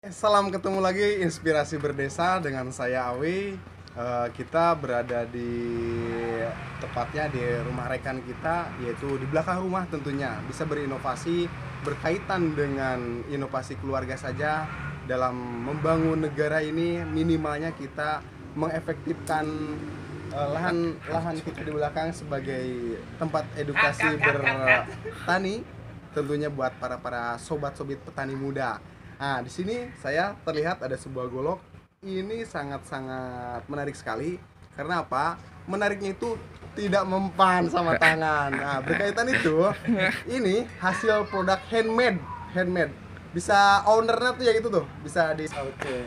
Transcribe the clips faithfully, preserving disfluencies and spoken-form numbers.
Salam ketemu lagi Inspirasi Berdesa dengan saya Awi. Eh, kita berada di tepatnya di rumah rekan kita, yaitu di belakang rumah tentunya. Bisa berinovasi berkaitan dengan inovasi keluarga saja dalam membangun negara ini. Minimalnya kita mengefektifkan eh, lahan lahan kita di belakang sebagai tempat edukasi bertani, tentunya buat para para sobat-sobit petani muda. Nah, di sini saya terlihat ada sebuah golok. Ini sangat-sangat menarik sekali. Karena apa? Menariknya itu tidak mempan sama tangan. Nah, berkaitan itu, ini hasil produk handmade, handmade. Bisa ownernya tuh ya gitu tuh, bisa di oke.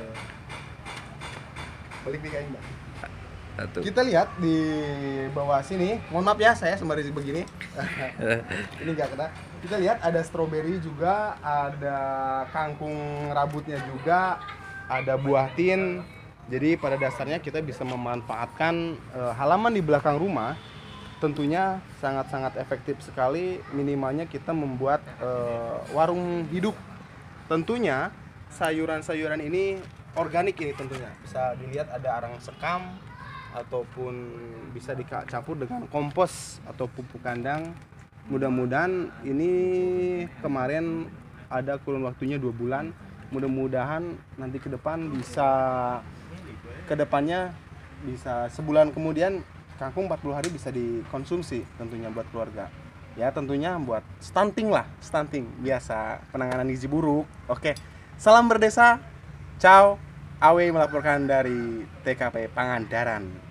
Balik di kain, Mbak. Satu. Kita lihat di bawah sini. Mohon maaf ya, saya sembari begini. Ini enggak kena. Kita lihat ada stroberi juga, ada kangkung rabutnya juga, ada buah tin. Jadi pada dasarnya kita bisa memanfaatkan uh, halaman di belakang rumah. Tentunya sangat-sangat efektif sekali. Minimalnya kita membuat uh, warung hidup. Tentunya sayuran-sayuran ini organik, ini tentunya bisa dilihat ada arang sekam ataupun bisa dicampur dengan kompos atau pupuk kandang. Mudah-mudahan ini kemarin ada kurun waktunya dua bulan. Mudah-mudahan nanti ke depan bisa ke depannya bisa sebulan kemudian kangkung empat puluh hari bisa dikonsumsi tentunya buat keluarga. Ya tentunya buat stunting lah, stunting biasa penanganan gizi buruk. Oke. Salam berdesa. Ciao. Awe melaporkan dari T K P Pangandaran.